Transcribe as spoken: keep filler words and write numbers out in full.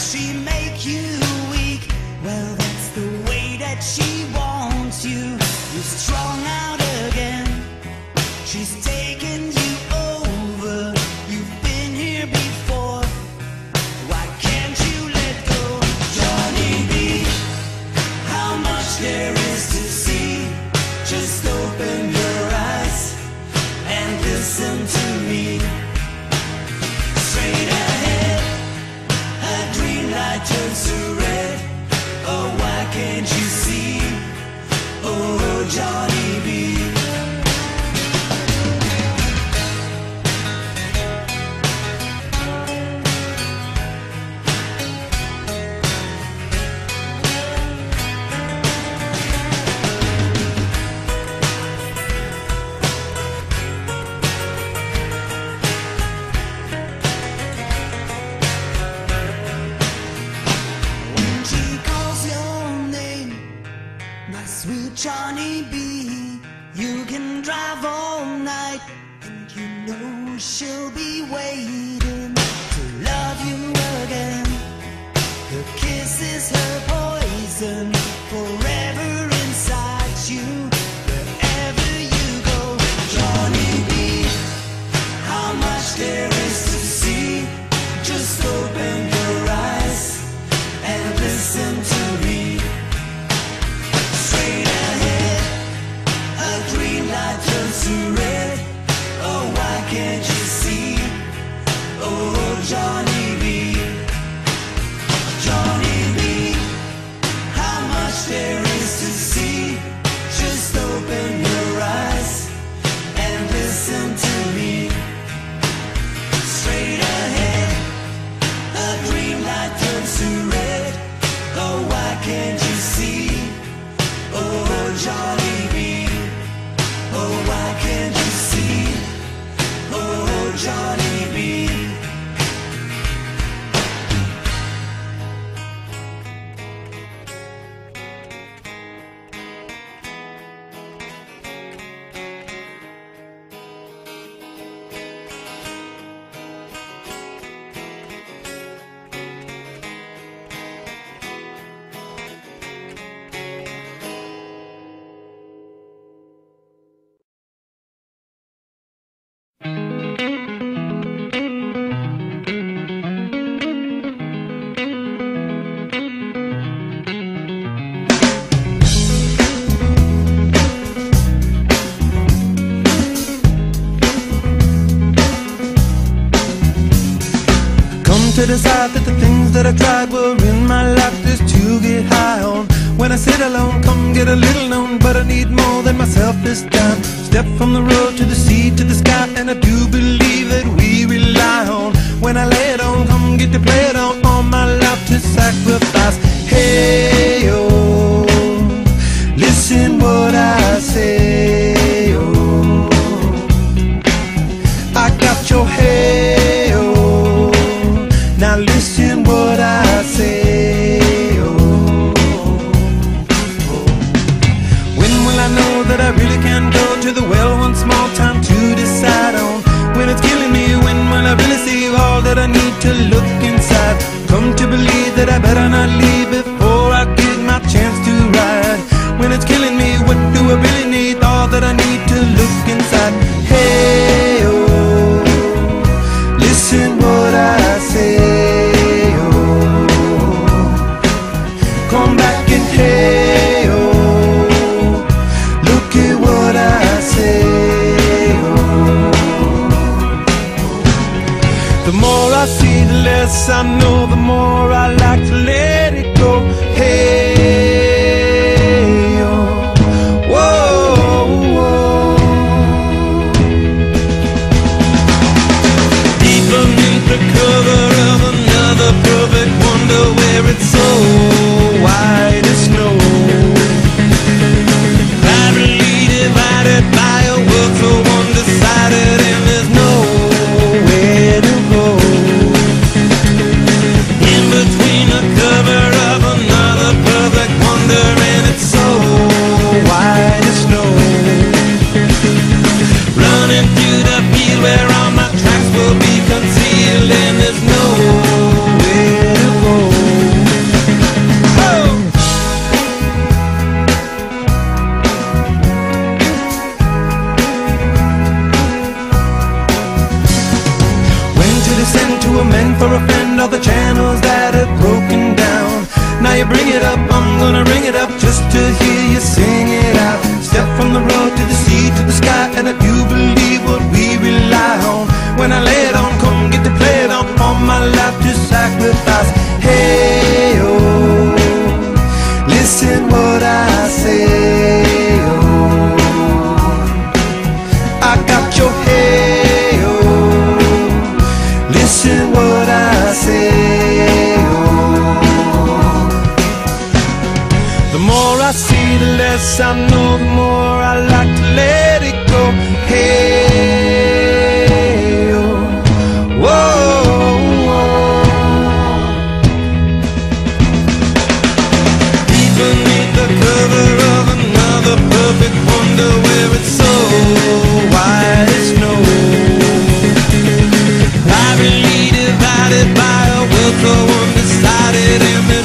she make you weak? Well, that's the way that she wants you. You're strung out again. She's taken you over. You've been here before. Why can't you let go? Johnny B, how much there is to see. Just open your eyes and listen to me. Straight ahead, a green light turns to red. Oh, why can't you see? Oh, Johnny B. Johnny B, you can drive all night, and you know she'll be waiting to love you again. Her kiss is her poison, forever inside you, wherever you go. Johnny B, how much there is to see. Just open your eyes and listen to me. Straight ahead, a green light turns to red. Oh, why can't you see? Oh, Johnny B. Johnny B, how much there is to see. Just open your eyes and listen to me. Straight ahead, a green light turns to red. Oh, why can't you see? Oh, Johnny B. Oh, why can't you see? Oh, Johnny B. To decide that the things that I tried were in my life just to get high on. When I sit alone, come get a little known, but I need more than myself this time. Step from the road to the sea to the sky, and I do believe that we rely on. When I lay it on, come get to play it on, all my life to sacrifice. Hey, oh, listen what I say, oh, I got your hey, oh, now listen what I say, oh, oh. When will I know that I really can go to the well one small time to decide on? When it's killing me, when will I really see all that I need to look inside? Come to believe that I better not leave before I get my chance to ride. When it's killing me, what do I really need? All that I need to look inside. Hey, oh, listen what I say. Hey, oh, look at what I say, oh. The more I see, the less I know, the more I like to let it go. Hey, oh, whoa, whoa. Deep beneath the cover of another perfect wonder, where it's so wide as snow, privately divided by a world so undecided, and there's nowhere to go. you bring it up, I'm gonna ring it up just to hear you sing it out. Step from the road to the sea to the sky, and I do believe what we rely on. When I lay it on, come get to play it on, all my life to sacrifice. Hey, oh, listen what I say, oh, I got your hey, oh, listen what I say, oh. The more I see, the less I know, the more I like to let it go. Hey, oh, whoa, whoa. Beneath the cover of another perfect wonder, where it's so white as snow, privately divided by a will so undecided.